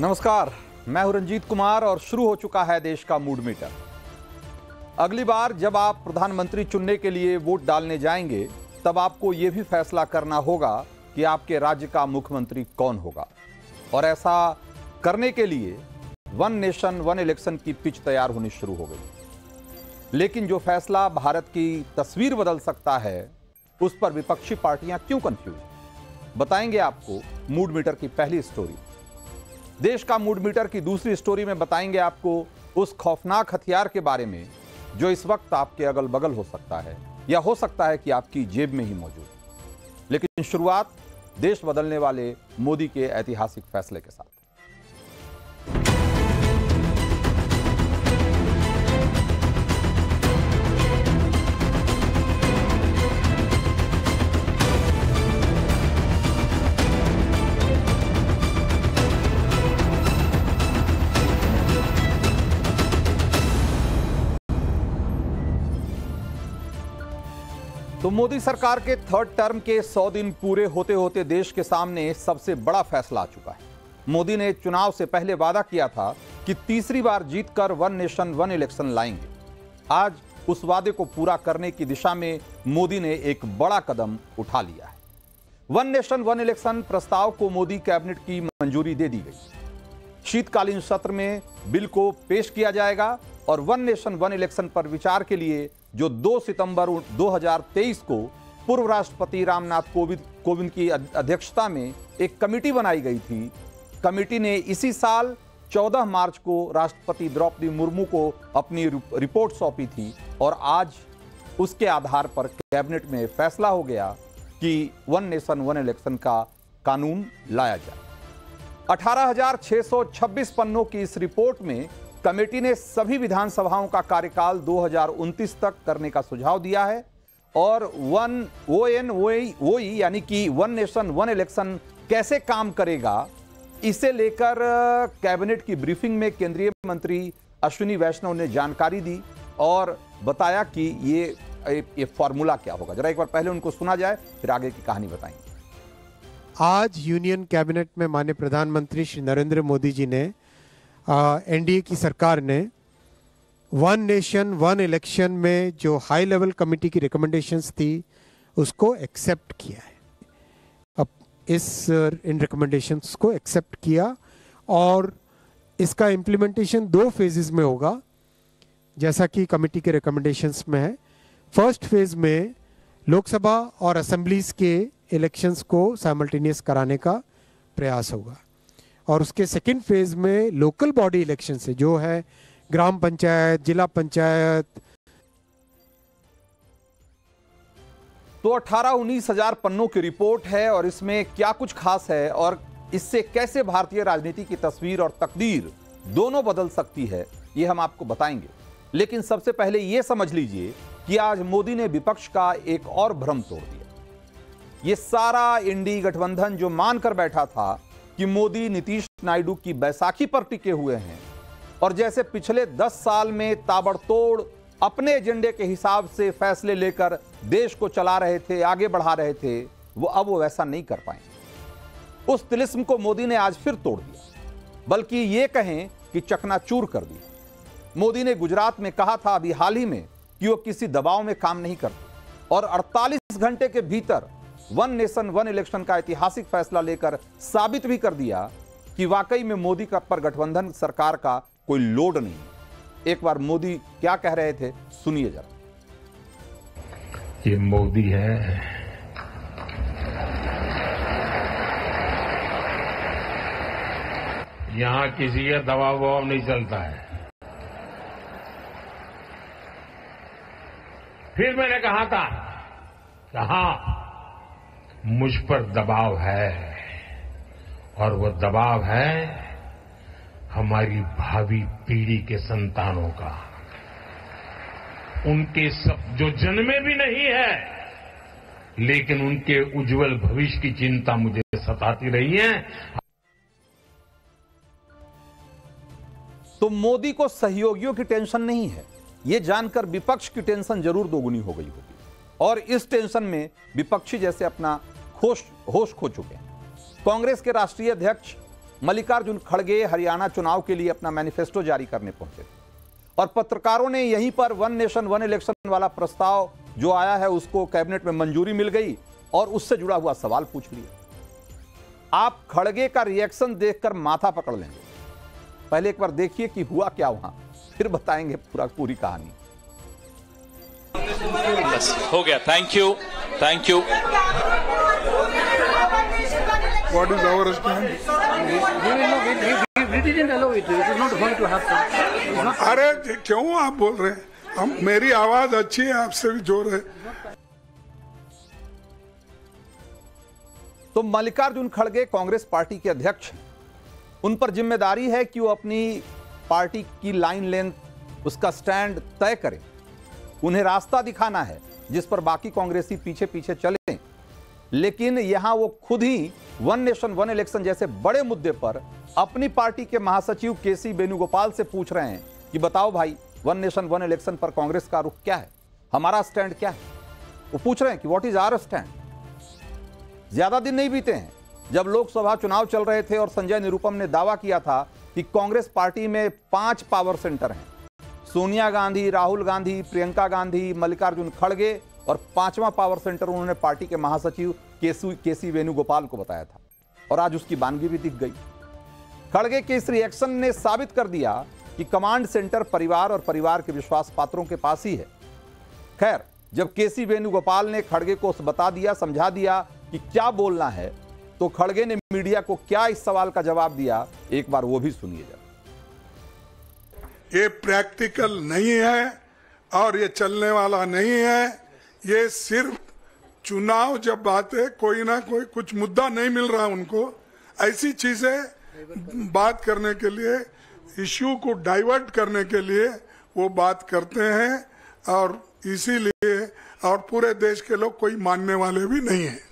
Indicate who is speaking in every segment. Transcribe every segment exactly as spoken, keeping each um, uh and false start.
Speaker 1: नमस्कार, मैं हूं रंजीत कुमार और शुरू हो चुका है देश का मूड मीटर। अगली बार जब आप प्रधानमंत्री चुनने के लिए वोट डालने जाएंगे तब आपको यह भी फैसला करना होगा कि आपके राज्य का मुख्यमंत्री कौन होगा। और ऐसा करने के लिए वन नेशन वन इलेक्शन की पिच तैयार होनी शुरू हो गई। लेकिन जो फैसला भारत की तस्वीर बदल सकता है उस पर विपक्षी पार्टियां क्यों कंफ्यूज, बताएंगे आपको मूड मीटर की पहली स्टोरी। देश का मूड मीटर की दूसरी स्टोरी में बताएंगे आपको उस खौफनाक हथियार के बारे में जो इस वक्त आपके अगल बगल हो सकता है या हो सकता है कि आपकी जेब में ही मौजूद। लेकिन शुरुआत देश बदलने वाले मोदी के ऐतिहासिक फैसले के साथ। तो मोदी सरकार के थर्ड टर्म के सौ दिन पूरे होते होते देश के सामने सबसे बड़ा फैसला आ चुका है। मोदी ने चुनाव से पहले वादा किया था कि तीसरी बार जीतकर वन नेशन वन इलेक्शन लाएंगे। आज उस वादे को पूरा करने की दिशा में मोदी ने एक बड़ा कदम उठा लिया है। वन नेशन वन इलेक्शन प्रस्ताव को मोदी कैबिनेट की मंजूरी दे दी गई। शीतकालीन सत्र में बिल को पेश किया जाएगा और वन नेशन वन इलेक्शन पर विचार के लिए जो दो सितंबर दो हज़ार तेईस को पूर्व राष्ट्रपति रामनाथ कोविंद कोविंद की अध्यक्षता में एक कमेटी बनाई गई थी। कमेटी ने इसी साल चौदह मार्च को राष्ट्रपति द्रौपदी मुर्मू को अपनी रिपोर्ट सौंपी थी और आज उसके आधार पर कैबिनेट में फैसला हो गया कि वन नेशन वन इलेक्शन का कानून लाया जाए। अठारह हजार छह सौ छब्बीस पन्नों की इस रिपोर्ट में कमेटी ने सभी विधानसभाओं का कार्यकाल दो हज़ार उनतीस तक करने का सुझाव दिया है और वन ओ एन ओ यानी कि वन नेशन वन इलेक्शन कैसे काम करेगा इसे लेकर कैबिनेट की ब्रीफिंग में केंद्रीय मंत्री अश्विनी वैष्णव ने जानकारी दी और बताया कि ये ये फॉर्मूला क्या होगा। जरा एक बार पहले उनको सुना जाए फिर आगे की कहानी बताएंगे।
Speaker 2: आज यूनियन कैबिनेट में माननीय प्रधानमंत्री श्री नरेंद्र मोदी जी ने एनडीए की सरकार ने वन नेशन वन इलेक्शन में जो हाई लेवल कमेटी की रिकमेंडेशंस थी उसको एक्सेप्ट किया है। अब इस इन रिकमेंडेशंस को एक्सेप्ट किया और इसका इम्प्लीमेंटेशन दो फेजेस में होगा जैसा कि कमेटी के रिकमेंडेशंस में है। फर्स्ट फेज में लोकसभा और असेंबलीज के इलेक्शंस को साइमल्टेनियस कराने का प्रयास होगा और उसके सेकेंड फेज में लोकल बॉडी इलेक्शन से जो है ग्राम पंचायत, जिला पंचायत।
Speaker 1: तो अठारह उन्नीस हजार पन्नों की रिपोर्ट है और इसमें क्या कुछ खास है और इससे कैसे भारतीय राजनीति की तस्वीर और तकदीर दोनों बदल सकती है ये हम आपको बताएंगे। लेकिन सबसे पहले यह समझ लीजिए कि आज मोदी ने विपक्ष का एक और भ्रम तोड़ दिया। यह सारा इंडी गठबंधन जो मानकर बैठा था कि मोदी नीतीश नायडू की बैसाखी पर टिके हुए हैं और जैसे पिछले दस साल में ताबड़तोड़ अपने एजेंडे के हिसाब से फैसले लेकर देश को चला रहे थे, आगे बढ़ा रहे थे, वो अब वो वैसा नहीं कर पाएंगे। उस तिलिस्म को मोदी ने आज फिर तोड़ दिया, बल्कि ये कहें कि चकनाचूर कर दिया। मोदी ने गुजरात में कहा था अभी हाल ही में कि वो किसी दबाव में काम नहीं करते और अड़तालीस घंटे के भीतर वन नेशन वन इलेक्शन का ऐतिहासिक फैसला लेकर साबित भी कर दिया कि वाकई में मोदी का पर गठबंधन सरकार का कोई लोड नहीं। एक बार मोदी क्या कह रहे थे सुनिए जरा।
Speaker 3: ये मोदी है, यहां किसी का दबाव वबाव नहीं चलता है। फिर मैंने कहा था कहा मुझ पर दबाव है और वो दबाव है हमारी भावी पीढ़ी के संतानों का, उनके सब जो जन्मे भी नहीं है लेकिन उनके उज्जवल भविष्य की चिंता मुझे सताती रही है।
Speaker 1: तो मोदी को सहयोगियों की टेंशन नहीं है, यह जानकर विपक्ष की टेंशन जरूर दोगुनी हो गई होगी और इस टेंशन में विपक्षी जैसे अपना होश होश खो चुके हैं। कांग्रेस के राष्ट्रीय अध्यक्ष मल्लिकार्जुन खड़गे हरियाणा चुनाव के लिए अपना मैनिफेस्टो जारी करने पहुंचे और पत्रकारों ने यहीं पर वन नेशन वन इलेक्शन वाला प्रस्ताव जो आया है उसको कैबिनेट में मंजूरी मिल गई और उससे जुड़ा हुआ सवाल पूछ लिया। आप खड़गे का रिएक्शन देखकर माथा पकड़ लेंगे। पहले एक बार देखिए कि हुआ क्या वहां, फिर बताएंगे पूरा पूरी कहानी।
Speaker 4: बस हो गया। Thank you, thank you.
Speaker 5: What is our stand?
Speaker 6: We didn't allow it. It is not going to happen.
Speaker 5: अरे क्यों आप बोल रहे हैं? हम मेरी आवाज अच्छी है, आपसे भी जोर है।
Speaker 1: तो मल्लिकार्जुन खड़गे कांग्रेस पार्टी के अध्यक्ष हैं, उन पर जिम्मेदारी है कि वो अपनी पार्टी की लाइन लेंथ, उसका स्टैंड तय करें। उन्हें रास्ता दिखाना है जिस पर बाकी कांग्रेसी पीछे पीछे चलें। लेकिन यहां वो खुद ही वन नेशन वन इलेक्शन जैसे बड़े मुद्दे पर अपनी पार्टी के महासचिव केसी वेणुगोपाल से पूछ रहे हैं कि बताओ भाई, वन नेशन वन इलेक्शन पर कांग्रेस का रुख क्या है, हमारा स्टैंड क्या है। वो पूछ रहे हैं कि व्हाट इज आवर स्टैंड। ज्यादा दिन नहीं बीते हैं जब लोकसभा चुनाव चल रहे थे और संजय निरुपम ने दावा किया था कि कांग्रेस पार्टी में पांच पावर सेंटर हैं, सोनिया गांधी, राहुल गांधी, प्रियंका गांधी, मल्लिकार्जुन खड़गे, और पांचवा पावर सेंटर उन्होंने पार्टी के महासचिव केसी केसी वेणुगोपाल को बताया था। और आज उसकी बानगी भी दिख गई। खड़गे के इस रिएक्शन ने साबित कर दिया कि कमांड सेंटर परिवार और परिवार के विश्वास पात्रों के पास ही है। खैर, जब केसी वेणुगोपाल ने खड़गे को बता दिया, समझा दिया कि क्या बोलना है, तो खड़गे ने मीडिया को क्या इस सवाल का जवाब दिया, एक बार वो भी सुनिए जरा।
Speaker 5: ये प्रैक्टिकल नहीं है और ये चलने वाला नहीं है। ये सिर्फ चुनाव जब बात है, कोई ना कोई कुछ मुद्दा नहीं मिल रहा उनको, ऐसी चीजें बात करने के लिए, इश्यू को डाइवर्ट करने के लिए वो बात करते हैं। और इसीलिए और पूरे देश के लोग कोई मानने वाले भी नहीं है।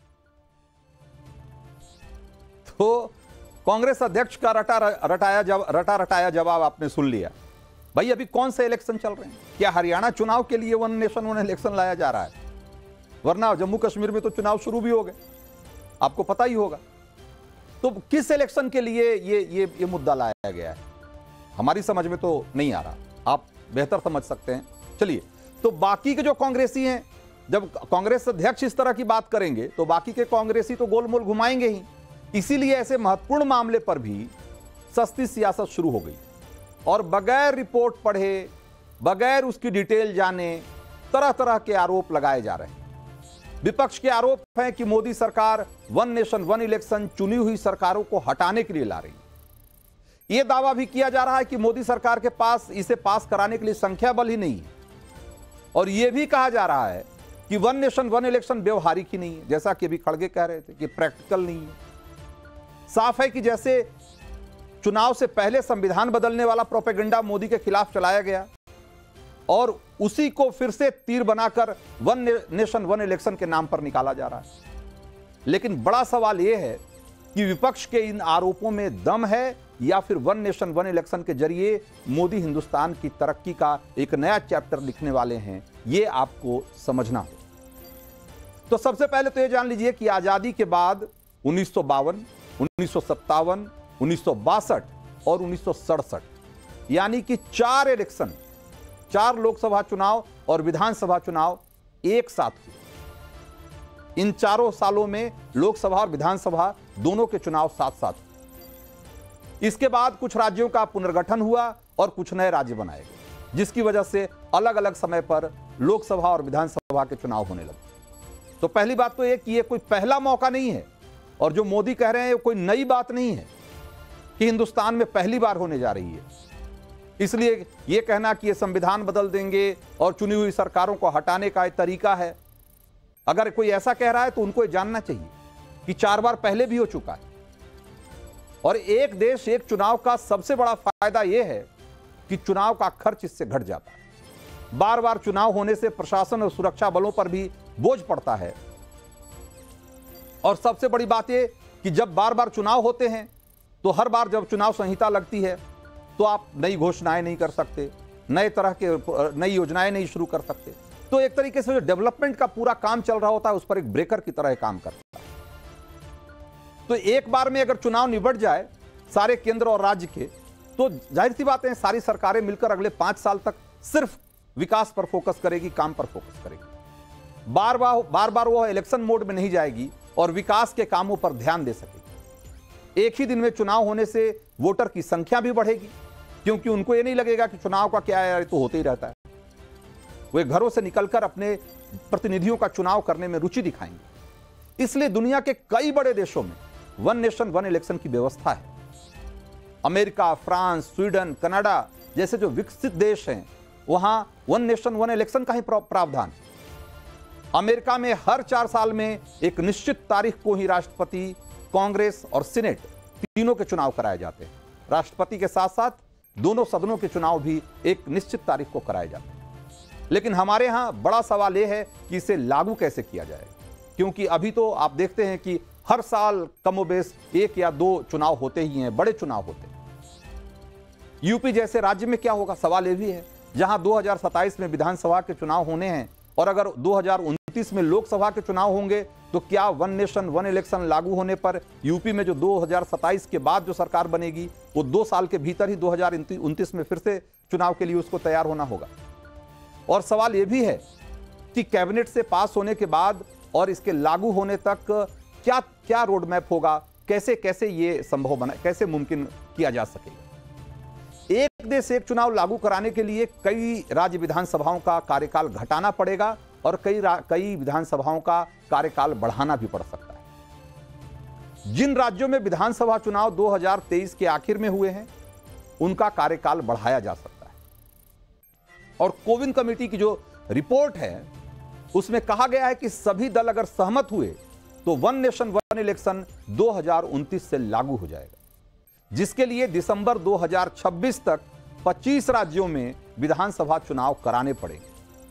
Speaker 1: तो कांग्रेस अध्यक्ष का रटा रटाया जव, रटा रटाया जवाब आपने सुन लिया। भाई, अभी कौन से इलेक्शन चल रहे हैं? क्या हरियाणा चुनाव के लिए वन नेशन वन इलेक्शन लाया जा रहा है? वरना जम्मू कश्मीर में तो चुनाव शुरू भी हो गए, आपको पता ही होगा। तो किस इलेक्शन के लिए ये ये ये मुद्दा लाया गया है, हमारी समझ में तो नहीं आ रहा, आप बेहतर समझ सकते हैं। चलिए, तो बाकी के जो कांग्रेसी हैं, जब कांग्रेस अध्यक्ष इस तरह की बात करेंगे तो बाकी के कांग्रेसी तो गोलमोल घुमाएंगे ही। इसीलिए ऐसे महत्वपूर्ण मामले पर भी सस्ती सियासत शुरू हो गई और बगैर रिपोर्ट पढ़े, बगैर उसकी डिटेल जाने तरह तरह के आरोप लगाए जा रहे हैं। विपक्ष के आरोप हैं कि मोदी सरकार वन नेशन वन इलेक्शन चुनी हुई सरकारों को हटाने के लिए ला रही है। यह दावा भी किया जा रहा है कि मोदी सरकार के पास इसे पास कराने के लिए संख्या बल ही नहीं है। और यह भी कहा जा रहा है कि वन नेशन वन इलेक्शन व्यवहारिक ही नहीं है, जैसा कि अभी खड़गे कह रहे थे कि प्रैक्टिकल नहीं है। साफ है कि जैसे चुनाव से पहले संविधान बदलने वाला प्रोपेगेंडा मोदी के खिलाफ चलाया गया और उसी को फिर से तीर बनाकर वन नेशन वन इलेक्शन के नाम पर निकाला जा रहा है। लेकिन बड़ा सवाल यह है कि विपक्ष के इन आरोपों में दम है या फिर वन नेशन वन इलेक्शन के जरिए मोदी हिंदुस्तान की तरक्की का एक नया चैप्टर लिखने वाले हैं, यह आपको समझना हो। तो सबसे पहले तो यह जान लीजिए कि आजादी के बाद उन्नीस सौ बावन, उन्नीस सौ सत्तावन, उन्नीस सौ बासठ और उन्नीस सौ सड़सठ यानी कि चार इलेक्शन, चार लोकसभा चुनाव और विधानसभा चुनाव एक साथ हुए। इन चारों सालों में लोकसभा और विधानसभा दोनों के चुनाव साथ साथ हुए। इसके बाद कुछ राज्यों का पुनर्गठन हुआ और कुछ नए राज्य बनाए गए, जिसकी वजह से अलग अलग समय पर लोकसभा और विधानसभा के चुनाव होने लगे। तो पहली बात तो यह कि यह कोई पहला मौका नहीं है और जो मोदी कह रहे हैं कोई नई बात नहीं है कि हिंदुस्तान में पहली बार होने जा रही है। इसलिए यह कहना कि ये संविधान बदल देंगे और चुनी हुई सरकारों को हटाने का एक तरीका है, अगर कोई ऐसा कह रहा है तो उनको ये जानना चाहिए कि चार बार पहले भी हो चुका है। और एक देश एक चुनाव का सबसे बड़ा फायदा यह है कि चुनाव का खर्च इससे घट जाता है। बार बार चुनाव होने से प्रशासन और सुरक्षा बलों पर भी बोझ पड़ता है। और सबसे बड़ी बात यह कि जब बार बार चुनाव होते हैं तो हर बार जब चुनाव संहिता लगती है तो आप नई घोषणाएं नहीं कर सकते, नए तरह के नई योजनाएं नहीं शुरू कर सकते। तो एक तरीके से जो डेवलपमेंट का पूरा काम चल रहा होता है उस पर एक ब्रेकर की तरह काम करता है। तो एक बार में अगर चुनाव निबट जाए सारे केंद्र और राज्य के, तो जाहिर सी बात है सारी सरकारें मिलकर अगले पांच साल तक सिर्फ विकास पर फोकस करेगी, काम पर फोकस करेगी। बार बार बार बार वो इलेक्शन मोड में नहीं जाएगी और विकास के कामों पर ध्यान दे सकेगी। एक ही दिन में चुनाव होने से वोटर की संख्या भी बढ़ेगी, क्योंकि उनको ये नहीं लगेगा कि चुनाव का क्या है, तो होते ही रहता है। वे घरों से निकलकर अपने प्रतिनिधियों का चुनाव करने में रुचि दिखाएंगे। इसलिए दुनिया के कई बड़े देशों में वन नेशन वन इलेक्शन की व्यवस्था है। अमेरिका, फ्रांस, स्वीडन, कनाडा जैसे जो विकसित देश हैं, वहां वन नेशन वन इलेक्शन का ही प्रावधान है। अमेरिका में हर चार साल में एक निश्चित तारीख को ही राष्ट्रपति, कांग्रेस और सीनेट तीनों के चुनाव कराए जाते हैं। राष्ट्रपति के साथ साथ दोनों सदनों के चुनाव भी एक निश्चित तारीख को कराए जाते हैं। लेकिन हमारे यहां बड़ा सवाल यह है कि इसे लागू कैसे किया जाए, क्योंकि अभी तो आप देखते हैं कि हर साल कमोबेश एक या दो चुनाव होते ही हैं, बड़े चुनाव होते हैं। यूपी जैसे राज्य में क्या होगा, सवाल यह भी है, जहां दो हज़ार सत्ताईस में विधानसभा के चुनाव होने हैं और अगर दो हज़ार उनतीस में लोकसभा के चुनाव होंगे, तो क्या वन नेशन वन इलेक्शन लागू होने पर यूपी में जो दो हज़ार सत्ताईस के बाद जो सरकार बनेगी, वो दो साल के भीतर ही दो हज़ार उनतीस में फिर से चुनाव के लिए उसको तैयार होना होगा। और सवाल यह भी है कि कैबिनेट से पास होने के बाद और इसके लागू होने तक क्या क्या रोड मैप होगा, कैसे कैसे ये संभव बना, कैसे मुमकिन किया जा सकेगा। एक देश एक चुनाव लागू कराने के लिए कई राज्य विधानसभाओं का कार्यकाल घटाना पड़ेगा और कई कई विधानसभाओं का कार्यकाल बढ़ाना भी पड़ सकता है। जिन राज्यों में विधानसभा चुनाव दो हज़ार तेईस के आखिर में हुए हैं, उनका कार्यकाल बढ़ाया जा सकता है। और कोविन कमेटी की जो रिपोर्ट है, उसमें कहा गया है कि सभी दल अगर सहमत हुए तो वन नेशन वन इलेक्शन दो हज़ार उनतीस से लागू हो जाएगा, जिसके लिए दिसंबर दो हज़ार छब्बीस तक पच्चीस राज्यों में विधानसभा चुनाव कराने पड़ेंगे।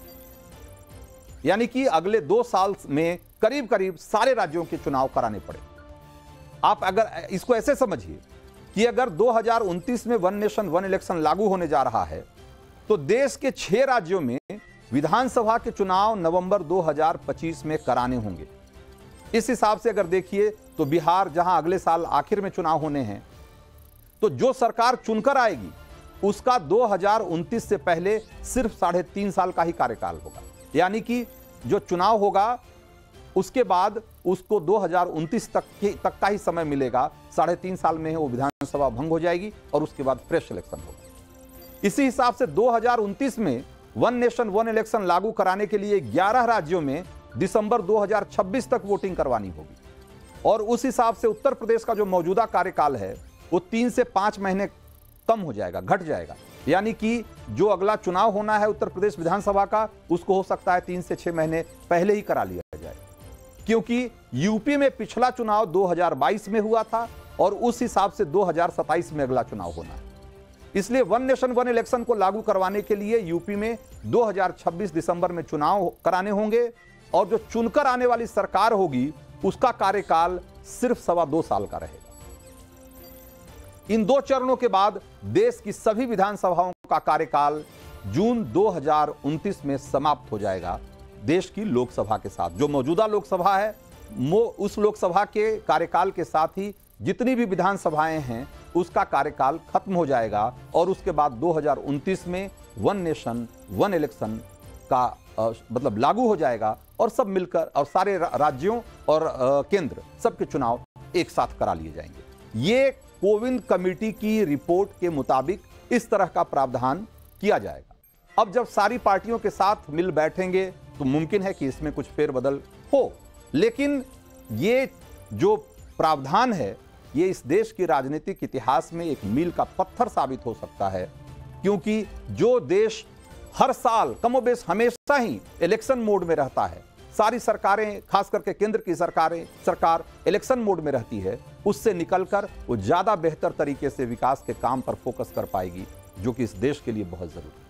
Speaker 1: यानी कि अगले दो साल में करीब करीब सारे राज्यों के चुनाव कराने पड़े। आप अगर इसको ऐसे समझिए कि अगर दो हज़ार उनतीस में वन नेशन वन इलेक्शन लागू होने जा रहा है, तो देश के छह राज्यों में विधानसभा के चुनाव नवंबर दो हज़ार पच्चीस में कराने होंगे। इस हिसाब से अगर देखिए तो बिहार, जहां अगले साल आखिर में चुनाव होने हैं, तो जो सरकार चुनकर आएगी उसका दो हज़ार उनतीस से पहले सिर्फ साढ़े तीन साल का ही कार्यकाल होगा। यानी कि जो चुनाव होगा उसके बाद उसको दो हज़ार उनतीस तक के तक का ही समय मिलेगा। साढ़े तीन साल में वो विधानसभा भंग हो जाएगी और उसके बाद फ्रेश इलेक्शन होगा। इसी हिसाब से दो हज़ार उनतीस में वन नेशन वन इलेक्शन लागू कराने के लिए ग्यारह राज्यों में दिसंबर दो हज़ार छब्बीस तक वोटिंग करवानी होगी। और उस हिसाब से उत्तर प्रदेश का जो मौजूदा कार्यकाल है वो तीन से पांच महीने कम हो जाएगा, घट जाएगा। यानी कि जो अगला चुनाव होना है उत्तर प्रदेश विधानसभा का, उसको हो सकता है तीन से छह महीने पहले ही करा लिया जाए, क्योंकि यूपी में पिछला चुनाव दो हज़ार बाईस में हुआ था और उस हिसाब से दो हज़ार सत्ताईस में अगला चुनाव होना है। इसलिए वन नेशन वन इलेक्शन को लागू करवाने के लिए यूपी में दो हज़ार छब्बीस दिसंबर में चुनाव कराने होंगे और जो चुनकर आने वाली सरकार होगी उसका कार्यकाल सिर्फ सवा दो साल का रहेगा। इन दो चरणों के बाद देश की सभी विधानसभाओं का कार्यकाल जून दो हज़ार उनतीस में समाप्त हो जाएगा। देश की लोकसभा के साथ, जो मौजूदा लोकसभा है, उस लोकसभा के कार्यकाल के साथ ही जितनी भी विधानसभाएं हैं उसका कार्यकाल खत्म हो जाएगा और उसके बाद दो हज़ार उनतीस में वन नेशन वन इलेक्शन का आ, मतलब लागू हो जाएगा और सब मिलकर और सारे राज्यों और आ, केंद्र सबके चुनाव एक साथ करा लिए जाएंगे। ये कोविन कमेटी की रिपोर्ट के मुताबिक इस तरह का प्रावधान किया जाएगा। अब जब सारी पार्टियों के साथ मिल बैठेंगे तो मुमकिन है कि इसमें कुछ फेरबदल हो, लेकिन ये जो प्रावधान है ये इस देश के राजनीतिक इतिहास में एक मील का पत्थर साबित हो सकता है, क्योंकि जो देश हर साल कमोबेश हमेशा ही इलेक्शन मोड में रहता है, सारी सरकारें, खास करके केंद्र की सरकारें सरकार इलेक्शन मोड में रहती है, उससे निकलकर वो ज्यादा बेहतर तरीके से विकास के काम पर फोकस कर पाएगी, जो कि इस देश के लिए बहुत जरूरी है।